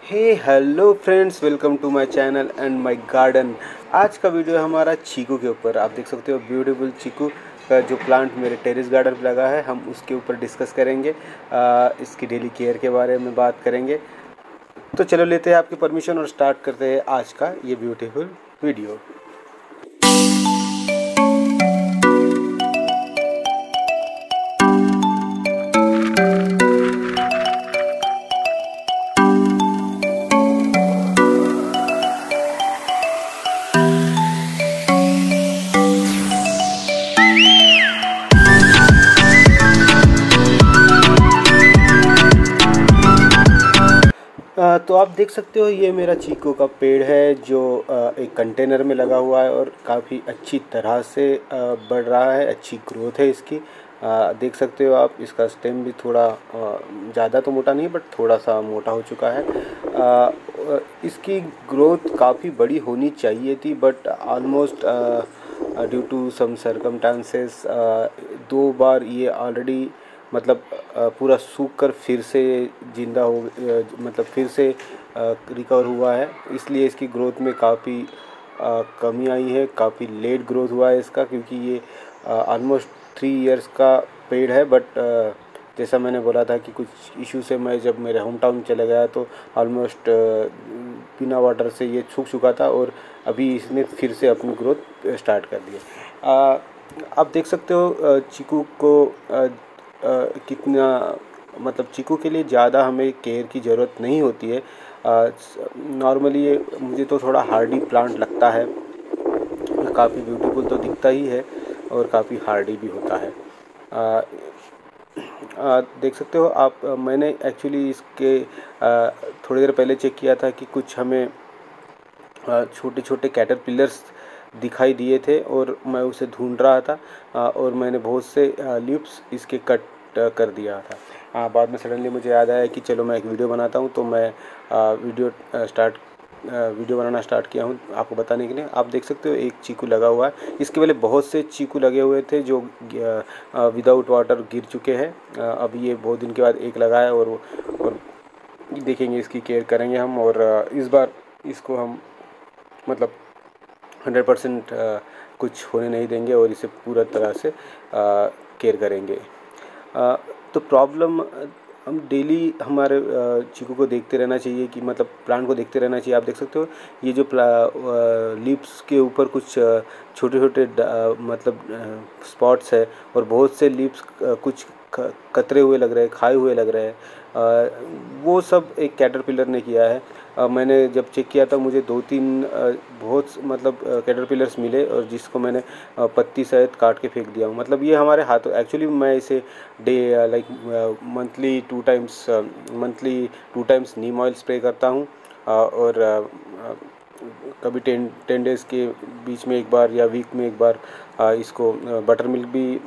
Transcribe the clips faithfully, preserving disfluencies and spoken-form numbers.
Hey hello friends, welcome to my channel and my garden. आज का video हमारा चीकू के ऊपर। आप देख सकते हो ब्यूटीफुल चीकू का जो प्लांट मेरे टेरेस गार्डन पे लगा है, हम उसके ऊपर डिस्कस करेंगे। आ, इसकी डेली केयर के बारे में बात करेंगे। तो चलो लेते हैं आपकी परमिशन और स्टार्ट करते हैं आज का ये ब्यूटीफुल वीडियो। आ, तो आप देख सकते हो ये मेरा चीकू का पेड़ है जो आ, एक कंटेनर में लगा हुआ है और काफ़ी अच्छी तरह से आ, बढ़ रहा है। अच्छी ग्रोथ है इसकी। आ, देख सकते हो आप, इसका स्टेम भी थोड़ा ज़्यादा तो मोटा नहीं बट थोड़ा सा मोटा हो चुका है। आ, इसकी ग्रोथ काफ़ी बड़ी होनी चाहिए थी but almost due to some circumstances दो बार ये ऑलरेडी मतलब पूरा सूख कर फिर से जिंदा हो मतलब फिर से रिकवर हुआ है। इसलिए इसकी ग्रोथ में काफ़ी कमी आई है, काफ़ी लेट ग्रोथ हुआ है इसका, क्योंकि ये ऑलमोस्ट थ्री इयर्स का पेड़ है। बट जैसा मैंने बोला था कि कुछ इशू से मैं जब मेरे होम टाउन चला गया तो ऑलमोस्ट बिना वाटर से ये सूख चुका था और अभी इसने फिर से अपनी ग्रोथ स्टार्ट कर दी है। आप देख सकते हो चीकू को आ, Uh, कितना मतलब चीकू के लिए ज़्यादा हमें केयर की ज़रूरत नहीं होती है। नॉर्मली ये मुझे तो थोड़ा हार्डी प्लांट लगता है। काफ़ी ब्यूटीफुल तो दिखता ही है और काफ़ी हार्डी भी होता है। आ, आ, देख सकते हो आप, मैंने एक्चुअली इसके आ, थोड़ी देर पहले चेक किया था कि कुछ हमें छोटे छोटे कैटरपिलर्स दिखाई दिए थे और मैं उसे ढूंढ रहा था और मैंने बहुत से लीव्स इसके कट कर दिया था। आ, बाद में सडनली मुझे याद आया कि चलो मैं एक वीडियो बनाता हूँ, तो मैं आ, वीडियो स्टार्ट वीडियो बनाना स्टार्ट किया हूँ आपको बताने के लिए। आप देख सकते हो एक चीकू लगा हुआ है। इसके पहले बहुत से चीकू लगे हुए थे जो विदाउट वाटर गिर चुके हैं। अभी ये बहुत दिन के बाद एक लगा है और और देखेंगे, इसकी केयर करेंगे हम और इस बार इसको हम मतलब हंड्रेड परसेंट कुछ होने नहीं देंगे और इसे पूरा तरह से केयर करेंगे। आ, तो प्रॉब्लम हम डेली हमारे चीकू को देखते रहना चाहिए कि मतलब प्लांट को देखते रहना चाहिए। आप देख सकते हो ये जो लीव्स के ऊपर कुछ छोटे छोटे मतलब स्पॉट्स है और बहुत से लीव्स कुछ कतरे हुए लग रहे हैं, खाए हुए लग रहे हैं। वो सब एक कैटरपिलर ने किया है। आ, मैंने जब चेक किया था मुझे दो तीन आ, बहुत मतलब कैटरपिलर्स मिले और जिसको मैंने आ, पत्ती सहित काट के फेंक दिया हूँ। मतलब ये हमारे हाथों, एक्चुअली मैं इसे day like monthly two times monthly two times neem oil spray करता हूँ और आ, आ, कभी टेन टेन डेज़ के बीच में एक बार या वीक में एक बार आ, इसको बटर मिल्क भी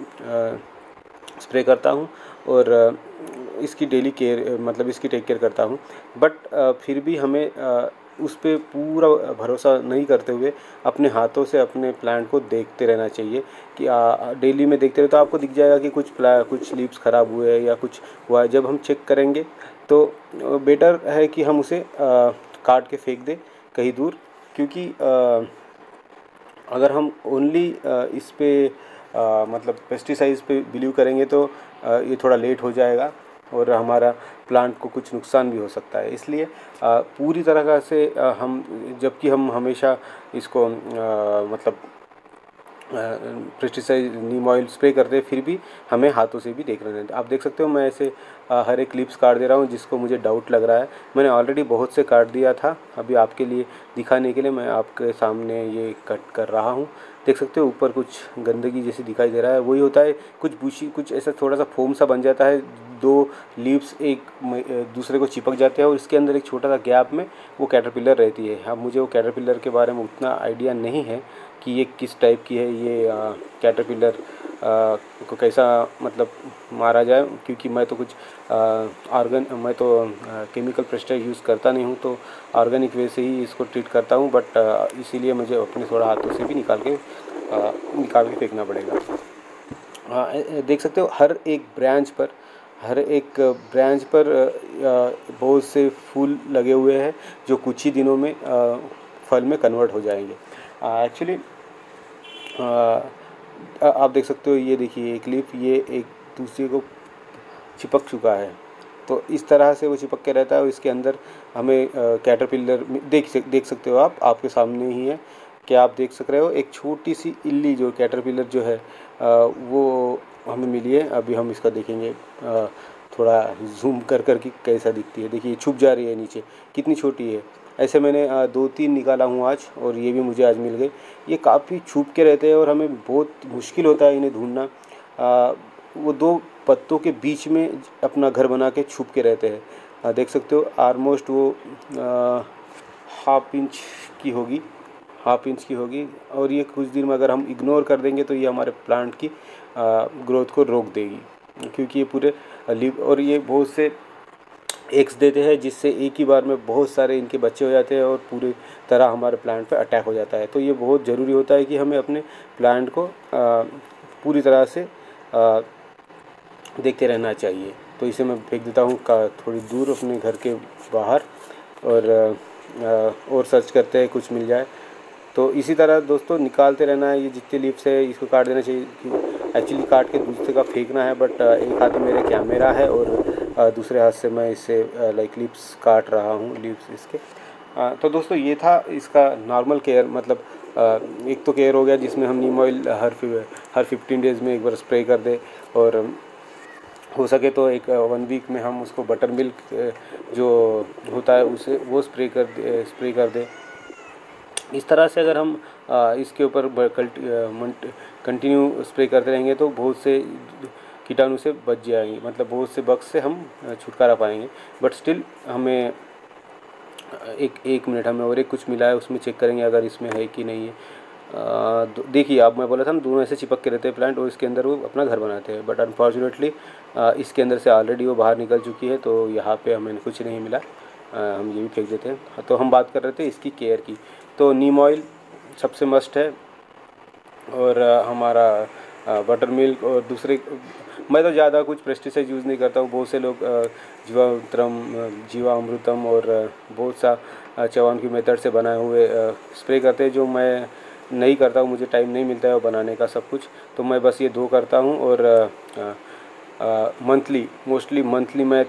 स्प्रे करता हूँ और इसकी डेली केयर मतलब इसकी टेक केयर करता हूँ। बट फिर भी हमें उस पर पूरा भरोसा नहीं करते हुए अपने हाथों से अपने प्लांट को देखते रहना चाहिए कि डेली में देखते रहे तो आपको दिख जाएगा कि कुछ प्ला कुछ लीव्स ख़राब हुए हैं या कुछ हुआ है। जब हम चेक करेंगे तो बेटर है कि हम उसे आ, काट के फेंक दें कहीं दूर, क्योंकि आ, अगर हम ओनली इस पे आ, मतलब पेस्टिसाइड्स पे बिलीव करेंगे तो आ, ये थोड़ा लेट हो जाएगा और हमारा प्लांट को कुछ नुकसान भी हो सकता है। इसलिए आ, पूरी तरह से आ, हम जबकि हम हमेशा इसको आ, मतलब पेस्टिसाइड नीम ऑयल स्प्रे करते हैं, फिर भी हमें हाथों से भी देखना चाहिए। आप देख सकते हो मैं ऐसे आ, हर एक क्लिप्स काट दे रहा हूँ जिसको मुझे डाउट लग रहा है। मैंने ऑलरेडी बहुत से काट दिया था, अभी आपके लिए दिखाने के लिए मैं आपके सामने ये कट कर रहा हूँ। देख सकते हो ऊपर कुछ गंदगी जैसी दिखाई दे रहा है, वही होता है कुछ बुशी, कुछ ऐसा थोड़ा सा फोम सा बन जाता है। दो लीव्स एक दूसरे को चिपक जाते हैं और इसके अंदर एक छोटा सा गैप में वो कैटरपिलर रहती है। अब मुझे वो कैटरपिलर के बारे में उतना आइडिया नहीं है कि ये किस टाइप की है, ये कैटरपिलर को कैसा मतलब मारा जाए, क्योंकि मैं तो कुछ ऑर्गन मैं तो केमिकल पेस्टिसाइड यूज़ करता नहीं हूँ, तो ऑर्गेनिक वे से ही इसको ट्रीट करता हूँ। बट इसीलिए मुझे अपने थोड़ा हाथों से भी निकाल के आ, निकाल के फेंकना पड़ेगा। हाँ, देख सकते हो हर एक ब्रांच पर हर एक ब्रांच पर बहुत से फूल लगे हुए हैं जो कुछ ही दिनों में फल में कन्वर्ट हो जाएंगे। एक्चुअली आप देख सकते हो, ये देखिए एक लीफ ये एक दूसरे को चिपक चुका है। तो इस तरह से वो चिपक के रहता है और इसके अंदर हमें कैटरपिलर देख देख सकते हो आप आपके सामने ही है। क्या आप देख सक रहे हो, एक छोटी सी इल्ली जो कैटरपिलर जो है वो हमें मिली है। अभी हम इसका देखेंगे थोड़ा जूम कर कर के कैसा दिखती है। देखिए छुप जा रही है नीचे, कितनी छोटी है। ऐसे मैंने दो तीन निकाला हूँ आज और ये भी मुझे आज मिल गई। ये काफ़ी छुप के रहते हैं और हमें बहुत मुश्किल होता है इन्हें ढूंढना। वो दो पत्तों के बीच में अपना घर बना के छुप के रहते हैं। देख सकते हो ऑलमोस्ट वो हाफ इंच की होगी हाफ इंच की होगी और ये कुछ दिन में अगर हम इग्नोर कर देंगे तो ये हमारे प्लांट की ग्रोथ को रोक देगी, क्योंकि ये पूरे लीव और ये बहुत से एग्स देते हैं जिससे एक ही बार में बहुत सारे इनके बच्चे हो जाते हैं और पूरी तरह हमारे प्लांट पे अटैक हो जाता है। तो ये बहुत ज़रूरी होता है कि हमें अपने प्लांट को आ, पूरी तरह से आ, देखते रहना चाहिए। तो इसे मैं फेंक देता हूँ का थोड़ी दूर अपने घर के बाहर और आ, और सर्च करते हैं कुछ मिल जाए। तो इसी तरह दोस्तों निकालते रहना है। ये जितने लीव्स है इसको काट देना चाहिए। एक्चुअली काट के दूसरे का फेंकना है, बट एक हाथ में मेरे कैमरा है और दूसरे हाथ से मैं इससे लाइक लीव्स काट रहा हूँ लीव्स इसके। तो दोस्तों ये था इसका नॉर्मल केयर, मतलब एक तो केयर हो गया जिसमें हम नीम ऑयल हर हर फिफ्टीन डेज़ में एक बार स्प्रे कर दे और हो सके तो एक वन वीक में हम उसको बटर मिल्क जो होता है उसे वो स्प्रे कर दे स्प्रे कर दे। इस तरह से अगर हम आ, इसके ऊपर कंटिन्यू स्प्रे करते रहेंगे तो बहुत से कीटाणु से बच जाएंगे, मतलब बहुत से बग्स से हम छुटकारा पाएंगे। बट स्टिल हमें एक एक मिनट हमें और एक कुछ मिला है उसमें चेक करेंगे अगर इसमें है कि नहीं है। देखिए आप मैं बोला था ना दोनों ऐसे चिपक के रहते हैं प्लांट और इसके अंदर वो अपना घर बनाते हैं, बट अनफॉर्चुनेटली इसके अंदर से ऑलरेडी वो बाहर निकल चुकी है तो यहाँ पे हमें कुछ नहीं मिला। आ, हम ये भी फेंक देते हैं। तो हम बात कर रहे थे इसकी केयर की। तो नीम ऑयल सबसे मस्ट है और आ, हमारा बटर मिल्क और दूसरे मैं तो ज़्यादा कुछ पेस्टिसाइड यूज़ नहीं करता हूँ। बहुत से लोग जीवामृतम जीवामृतम और बहुत सा चवन की मेथड से बनाए हुए स्प्रे करते हैं, जो मैं नहीं करता हूँ। मुझे टाइम नहीं मिलता है वो बनाने का सब कुछ, तो मैं बस ये दो करता हूँ। और मंथली मोस्टली मंथली मैं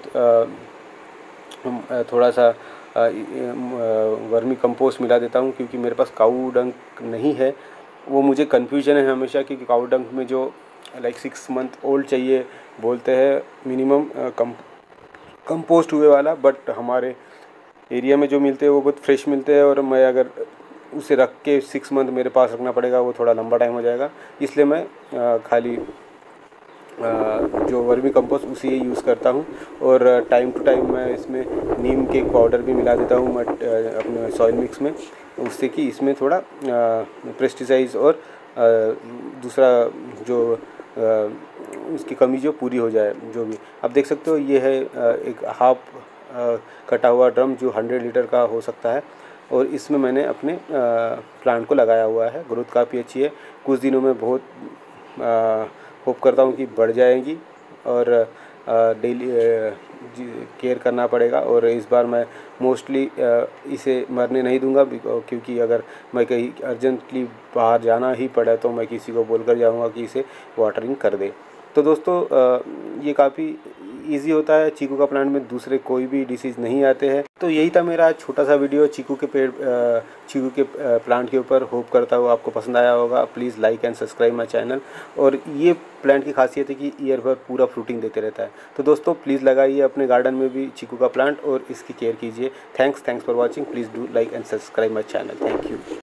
आ, थोड़ा सा वर्मी कंपोस्ट मिला देता हूँ, क्योंकि मेरे पास काऊ डंक नहीं है। वो मुझे कन्फ्यूजन है हमेशा, क्योंकि काऊ डंक में जो लाइक सिक्स मंथ ओल्ड चाहिए बोलते हैं मिनिमम कम कंपोस्ट हुए वाला, बट हमारे एरिया में जो मिलते हैं वो बहुत फ्रेश मिलते हैं और मैं अगर उसे रख के सिक्स मंथ मेरे पास रखना पड़ेगा वो थोड़ा लंबा टाइम हो जाएगा। इसलिए मैं आ, खाली आ, जो वर्मी कंपोस्ट उसी ही यूज़ करता हूँ और टाइम टू टाइम मैं इसमें नीम के पाउडर भी मिला देता हूँ मट अपने सॉइल मिक्स में, उससे कि इसमें थोड़ा पेस्टिसाइड्स और आ, दूसरा जो आ, उसकी कमी जो पूरी हो जाए जो भी। आप देख सकते हो ये है आ, एक हाफ कटा हुआ ड्रम जो हंड्रेड लीटर का हो सकता है और इसमें मैंने अपने प्लांट को लगाया हुआ है। ग्रोथ काफ़ी अच्छी है, कुछ दिनों में बहुत होप करता हूँ कि बढ़ जाएगी और डेली केयर करना पड़ेगा। और इस बार मैं मोस्टली इसे मरने नहीं दूंगा, क्योंकि अगर मैं कहीं अर्जेंटली बाहर जाना ही पड़ा तो मैं किसी को बोलकर जाऊंगा कि इसे वाटरिंग कर दे। तो दोस्तों ये काफ़ी इजी होता है, चीकू का प्लांट में दूसरे कोई भी डिसीज़ नहीं आते हैं। तो यही था मेरा छोटा सा वीडियो चीकू के पेड़ चीकू के प्लांट के ऊपर। होप करता हूँ आपको पसंद आया होगा। Please like and subscribe my channel. और ये प्लांट की खासियत है कि ईयर भर पूरा फ्रूटिंग देते रहता है। तो दोस्तों प्लीज़ लगाइए अपने गार्डन में भी चीकू का प्लांट और इसकी केयर कीजिए। Thanks thanks for watching. Please do like and subscribe my channel. Thank you.